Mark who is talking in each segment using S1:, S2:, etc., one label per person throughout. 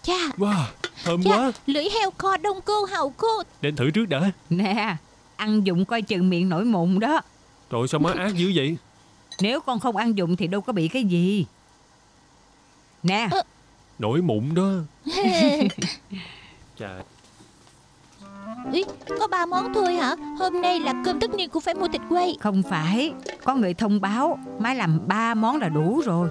S1: Chà,
S2: Wow, thơm
S1: chà,
S2: quá.
S1: lưỡi heo kho đông cô hậu cô.
S2: Đến thử trước đã.
S3: Nè, ăn dụng coi chừng miệng nổi mụn đó.
S2: Trời sao má ác dữ vậy?
S3: Nếu con không ăn dụng thì đâu có bị cái gì. Nè.
S2: Nổi mụn đó. Chà.
S1: Ý, có 3 món thôi hả? Hôm nay là cơm tất niên cũng phải mua thịt quay.
S3: Không phải, có người thông báo má làm 3 món là đủ rồi.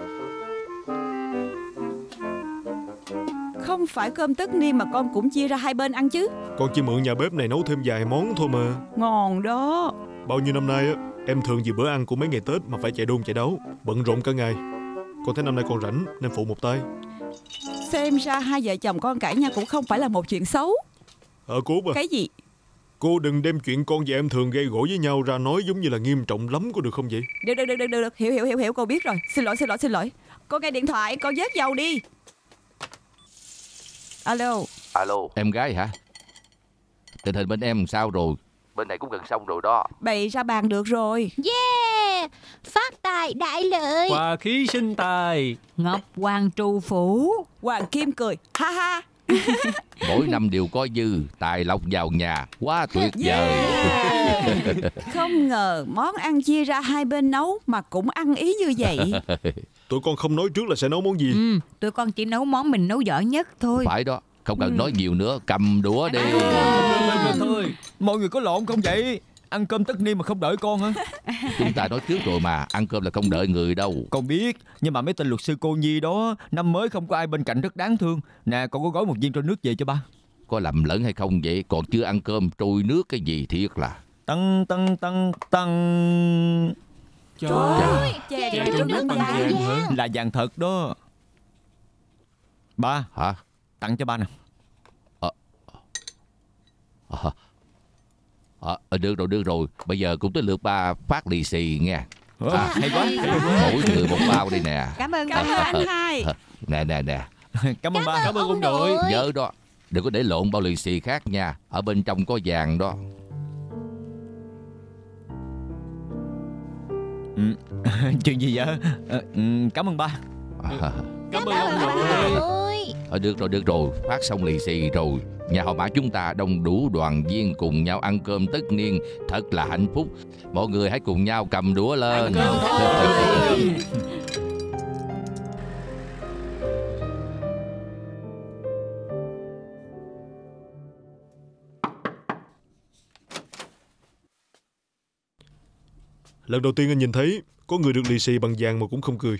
S4: Không phải cơm tất niên mà con cũng chia ra hai bên ăn chứ.
S5: Con chỉ mượn nhà bếp này nấu thêm vài món thôi mà.
S4: Ngon đó.
S5: Bao nhiêu năm nay á, em thường vì bữa ăn của mấy ngày Tết mà phải chạy đôn chạy đấu, bận rộn cả ngày. Con thấy năm nay con rảnh nên phụ một tay.
S4: Xem ra hai vợ chồng con cãi nhau cũng không phải là một chuyện xấu.
S5: Cô à.
S4: Cái gì?
S5: Cô đừng đem chuyện con và em thường gây gổ với nhau ra nói giống như là nghiêm trọng lắm, có được không vậy?
S4: Được. Hiểu, con biết rồi. Xin lỗi. Con nghe điện thoại, con vớt dầu đi. Alo.
S6: Em gái hả? Tình hình bên em sao rồi? Bên này cũng gần xong rồi đó.
S4: Bày ra bàn được rồi.
S1: Yeah, phát tài đại lợi.
S2: Hòa khí sinh tài.
S3: Ngọc hoàng trù phủ.
S4: Hoàng Kim cười ha ha.
S6: Mỗi năm đều có dư, tài lộc vào nhà, quá tuyệt vời.
S4: Không ngờ món ăn chia ra hai bên nấu mà cũng ăn ý như vậy.
S5: Tụi con không nói trước là sẽ nấu món gì.
S3: Tụi con chỉ nấu món mình nấu giỏi nhất thôi.
S6: Phải đó, không cần nói nhiều nữa, cầm đũa đi.
S7: Thôi, mọi người có lộn không vậy? Ăn cơm tất niên mà không đợi con hả?
S6: Chúng ta nói trước rồi mà, ăn cơm là không đợi người đâu.
S7: Con biết, nhưng mà mấy tên luật sư cô Nhi đó, năm mới không có ai bên cạnh rất đáng thương. Nè, con có gói một viên trôi nước về cho ba.
S6: Có lầm lẫn hay không vậy? Còn chưa ăn cơm, trôi nước cái gì thiệt là.
S7: Tăng.
S1: Trời ơi,
S4: Chè
S1: trôi nước bằng vàng.
S7: Là vàng thật đó. Ba.
S6: Hả?
S7: Tặng cho ba nè.
S6: Được rồi. Bây giờ cũng tới lượt ba phát lì xì nghe.
S7: Hay quá.
S6: Mỗi người một bao đây nè.
S3: Cảm ơn
S4: anh hai.
S6: Nè.
S7: Cảm ơn ba.
S1: Cảm ơn ông nội.
S6: Nhớ đó, đừng có để lộn bao lì xì khác nha. Ở bên trong có vàng đó.
S7: Chuyện gì vậy? Cảm ơn ba.
S2: Cảm ơn ông nội.
S6: Được rồi, phát xong lì xì rồi. Nhà họ Mã chúng ta đông đủ đoàn viên cùng nhau ăn cơm tất niên, thật là hạnh phúc. Mọi người hãy cùng nhau cầm đũa lên.
S5: Lần đầu tiên anh nhìn thấy có người được lì xì bằng vàng mà cũng không cười.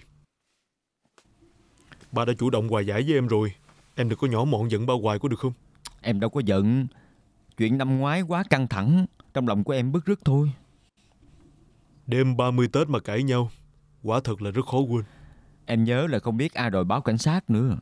S5: Ba đã chủ động hòa giải với em rồi. Em đừng có nhỏ mọn giận ba hoài có được không?
S7: Em đâu có giận. Chuyện năm ngoái quá căng thẳng, trong lòng của em bứt rứt thôi.
S5: Đêm 30 Tết mà cãi nhau, quả thật là rất khó quên.
S7: Em nhớ là không biết ai đòi báo cảnh sát nữa.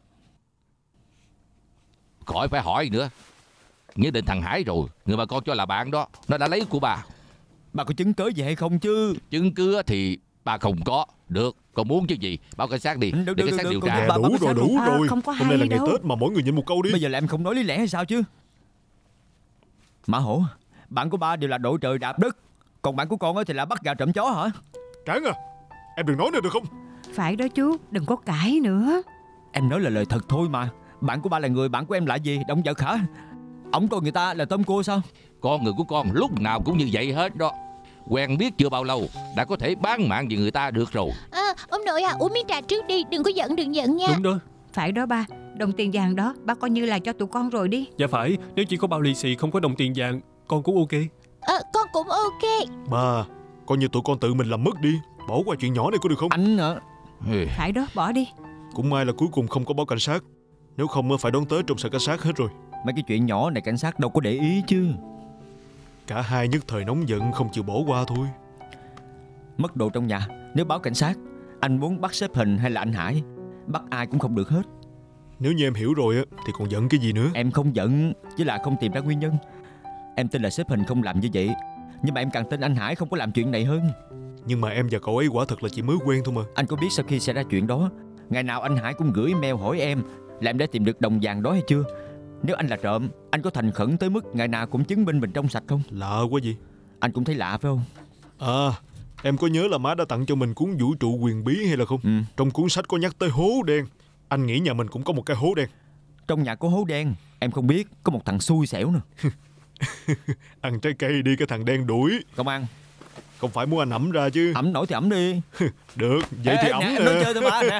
S6: Khỏi phải hỏi nữa. Nghĩa định thằng Hải rồi, người mà con cho là bạn đó, nó đã lấy của bà.
S7: Bà có chứng cớ gì hay không chứ?
S6: Chứng cứ thì bà không có. Được, con muốn chứ gì, báo cảnh sát đi. Để cảnh sát điều tra.
S5: Đủ rồi.
S3: Không có
S5: Hôm nay là
S3: hay
S5: ngày
S3: đâu.
S5: Tết mà mỗi người nhịn một câu đi.
S7: Bây giờ là em không nói lý lẽ hay sao chứ? Mã Hổ, bạn của ba đều là đội trời đạp đất, còn bạn của con thì là bắt gà trộm chó hả?
S5: Cản à, em đừng nói nữa được không?
S3: Phải đó chú, đừng có cãi nữa.
S7: Em nói là lời thật thôi mà. Bạn của ba là người, bạn của em là gì? Động vật hả? Ổng coi người ta là tôm cua sao?
S6: Con người của con lúc nào cũng như vậy hết đó. Quen biết chưa bao lâu đã có thể bán mạng vì người ta được rồi.
S1: Ông nội uống miếng trà trước đi, đừng giận nha.
S2: Đúng đó.
S3: Phải đó ba, đồng tiền vàng đó ba coi như là cho tụi con rồi đi.
S2: Dạ phải, nếu chỉ có bao lì xì không có đồng tiền vàng, con cũng ok.
S1: Con cũng ok.
S5: Ba, coi như tụi con tự mình làm mất đi. Bỏ qua chuyện nhỏ này có được không?
S7: Anh hả?
S3: Phải đó, bỏ đi.
S5: Cũng may là cuối cùng không có báo cảnh sát. Nếu không phải đón Tết trong sở cảnh sát hết rồi.
S7: Mấy cái chuyện nhỏ này cảnh sát đâu có để ý chứ.
S5: Cả hai nhất thời nóng giận không chịu bỏ qua thôi.
S7: Mất đồ trong nhà, nếu báo cảnh sát, anh muốn bắt xếp Hình hay là anh Hải, bắt ai cũng không được hết.
S5: Nếu như em hiểu rồi thì còn giận cái gì nữa?
S7: Em không giận, chỉ là không tìm ra nguyên nhân. Em tin là xếp Hình không làm như vậy, nhưng mà em càng tin anh Hải không có làm chuyện này hơn.
S5: Nhưng mà em và cậu ấy quả thật là chỉ mới quen thôi mà.
S7: Anh có biết sau khi xảy ra chuyện đó, ngày nào anh Hải cũng gửi mail hỏi em là em đã tìm được đồng vàng đó hay chưa. Nếu anh là trộm, anh có thành khẩn tới mức ngày nào cũng chứng minh mình trong sạch không?
S5: Lạ quá gì.
S7: Anh cũng thấy lạ phải không?
S5: Em có nhớ là má đã tặng cho mình cuốn vũ trụ quyền bí hay là không? Trong cuốn sách có nhắc tới hố đen. Anh nghĩ nhà mình cũng có một cái hố đen.
S7: Trong nhà có hố đen. Em không biết có một thằng xui xẻo nè.
S5: Ăn trái cây đi cái thằng đen đuổi.
S7: Không ăn.
S5: Không phải muốn anh ẩm ra chứ.
S7: Ẩm nổi thì ẩm đi.
S5: Được, vậy thì ẩm
S7: nè.
S5: nè.
S7: Em nói chơi thôi mà nè.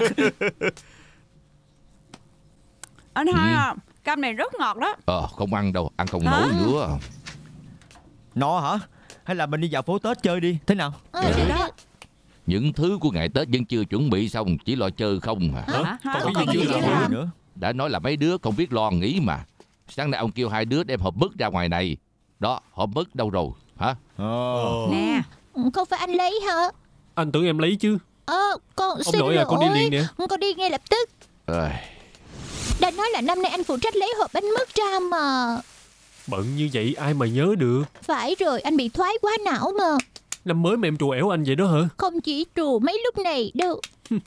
S4: Anh hai à, cam này rất ngọt đó.
S6: Không ăn đâu, ăn không nổi nữa.
S7: No hả? Hay là mình đi dạo phố Tết chơi đi, thế nào?
S4: Vậy đó.
S6: Những thứ của ngày Tết vẫn chưa chuẩn bị xong, chỉ lo chơi không hả?
S3: Hả?
S5: Còn
S4: Còn
S5: cái gì
S4: cái
S5: chưa
S4: gì
S5: làm?
S4: làm?
S7: nữa.
S6: Đã nói là mấy đứa không biết lo nghĩ mà. Sáng nay ông kêu hai đứa đem hộp mứt ra ngoài này. Đó, hộp mứt đâu rồi hả?
S3: Nè,
S1: Không phải anh lấy hả?
S2: Anh tưởng em lấy chứ.
S1: Con
S2: Ông
S1: xin
S2: nội à, con đi liền nè.
S1: Con đi ngay lập tức. Đã nói là năm nay anh phụ trách lấy hộp bánh mứt ra mà.
S2: Bận như vậy ai mà nhớ được.
S1: Phải rồi, anh bị thoái quá não mà.
S2: Năm mới mà em trù ẻo anh vậy đó hả?
S1: Không chỉ trù mấy lúc này đâu.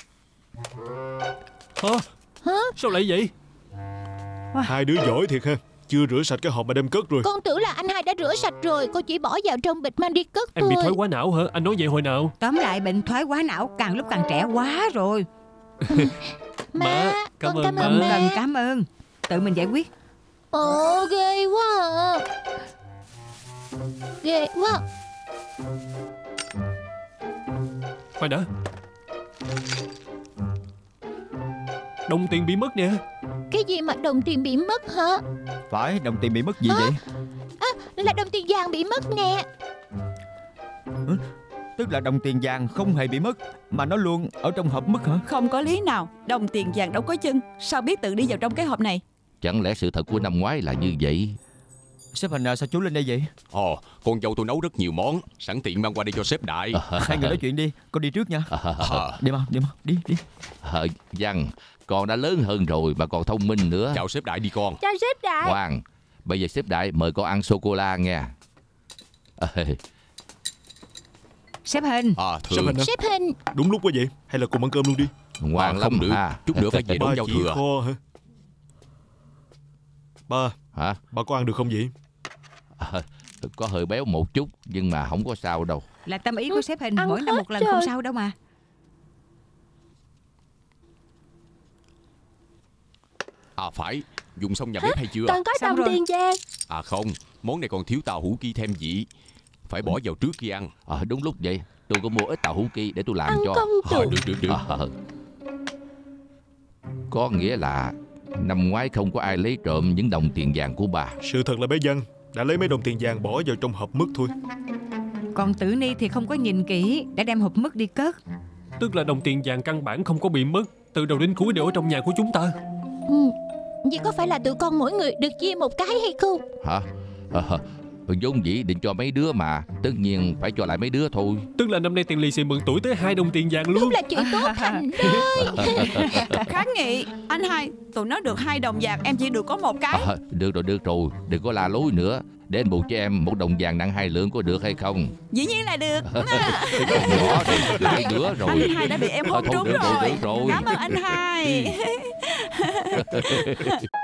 S2: Hả? Sao lại vậy?
S5: Hai đứa giỏi thiệt ha. Chưa rửa sạch cái hộp mà đem cất rồi.
S1: Con tưởng là anh hai đã rửa sạch rồi. Con chỉ bỏ vào trong bịch mang đi cất
S2: Em
S1: thôi.
S2: bị thoái hóa não hả? Anh nói vậy hồi nào?
S3: tóm lại bệnh thoái hóa não càng lúc càng trẻ quá rồi.
S1: Má,
S2: cảm
S1: con
S2: ơn
S1: cảm
S2: má.
S1: ơn
S3: Không
S1: má.
S3: cần cảm ơn, tự mình giải quyết.
S1: Ghê quá à. Ghê quá.
S2: Khoan đã. Đồng tiền bị mất nè.
S1: Cái gì mà đồng tiền bị mất hả?
S7: Phải, đồng tiền bị mất gì vậy?
S1: Là đồng tiền vàng bị mất nè.
S7: Tức là đồng tiền vàng không hề bị mất, mà nó luôn ở trong hộp mứt hả?
S4: Không có lý nào. Đồng tiền vàng đâu có chân. Sao biết tự đi vào trong cái hộp này?
S6: Chẳng lẽ sự thật của năm ngoái là như vậy?
S7: Sếp Hình sao chú lên đây vậy?
S8: Con dâu tôi nấu rất nhiều món, sẵn tiện mang qua đây cho sếp Đại.
S7: Hai người nói chuyện đi, con đi trước nha. Đi mau, đi.
S6: Văn, con đã lớn hơn rồi mà còn thông minh nữa.
S8: Chào sếp Đại đi con.
S1: Chào sếp Đại.
S6: Khoan, bây giờ sếp Đại mời con ăn sô-cô-la nha.
S3: Sếp Hình,
S8: Thường.
S1: Sếp Hình.
S5: Đúng lúc quá vậy. Hay là cùng ăn cơm luôn đi.
S6: Ngoan
S8: Không
S6: lắm
S8: được,
S6: ha.
S8: chút nữa phải về đón
S5: Ba
S8: giao
S5: chỉ
S8: thừa.
S5: kho hả? Ba,
S6: Hả?
S5: ba có ăn được không vậy?
S6: Có hơi béo một chút nhưng mà không có sao đâu.
S3: là tâm ý của sếp Hình,
S1: ăn
S3: mỗi năm
S1: hết
S3: một lần
S1: rồi.
S3: không sao đâu mà.
S8: Phải, dùng xong nhà bếp hay chưa?
S1: Con có
S3: Xong
S1: đồng
S3: rồi.
S1: tiền vàng.
S8: Không, món này còn thiếu tàu hũ ki thêm vị. Phải bỏ vào trước khi ăn.
S6: Đúng lúc vậy. Tôi có mua ít tàu hũ ki để tôi làm
S1: Ăn
S6: cho.
S1: công chủ.
S8: Được.
S6: Có nghĩa là năm ngoái không có ai lấy trộm những đồng tiền vàng của bà.
S5: Sự thật là bé Văn đã lấy mấy đồng tiền vàng bỏ vào trong hộp mứt thôi.
S3: Còn Tử Ni thì không có nhìn kỹ, đã đem hộp mứt đi cất.
S2: Tức là đồng tiền vàng căn bản không có bị mất. Từ đầu đến cuối đều ở trong nhà của chúng ta.
S1: Vậy có phải là tụi con mỗi người được chia một cái hay không?
S6: Hả? Vốn dĩ định cho mấy đứa mà. Tất nhiên phải cho lại mấy đứa thôi.
S2: Tức là năm nay tiền lì xì mừng tuổi tới 2 đồng tiền vàng luôn.
S1: Đúng là chuyện tốt thành đó.
S4: Kháng nghị. Anh hai, tụi nó được 2 đồng vàng, em chỉ được có 1 cái.
S6: Được rồi. Đừng có la lối nữa. Để anh bù cho em 1 đồng vàng nặng 2 lượng có được hay không?
S4: Dĩ nhiên là được.
S6: Nhỏ đi, lại nữa rồi.
S4: Anh hai đã bị em hốt
S6: Thôi,
S4: trúng
S6: được
S4: rồi.
S6: rồi.
S4: Cảm ơn anh hai.